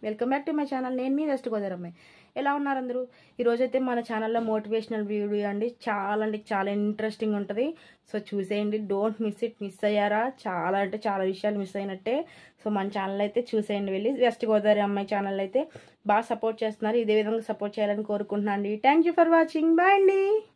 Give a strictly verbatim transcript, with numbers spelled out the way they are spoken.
Welcome back to my channel. నేను మీ west Godavari అమ్మాయి. ఎలా ఉన్నారు అందరూ? ఈరోజైతే మన ఛానల్లో మోటివేషనల్ వీడియో అండి. చాలా అంటే చాలా ఇంట్రెస్టింగ్ ఉంటుంది. సో చూసేయండి, డోంట్ మిస్ ఇట్. మిస్ అయ్యారా? చాలా అంటే చాలా విషయాలు మిస్ అయినట్టే. సో మన ఛానల్ అయితే చూసేయండి వెళ్ళి. వెస్ట్ గోదావరి అమ్మాయి ఛానల్ అయితే బాగా సపోర్ట్ చేస్తున్నారు. ఇదే విధంగా సపోర్ట్ చేయాలని కోరుకుంటున్నాను అండి. Thank you for watching. Bye అండి.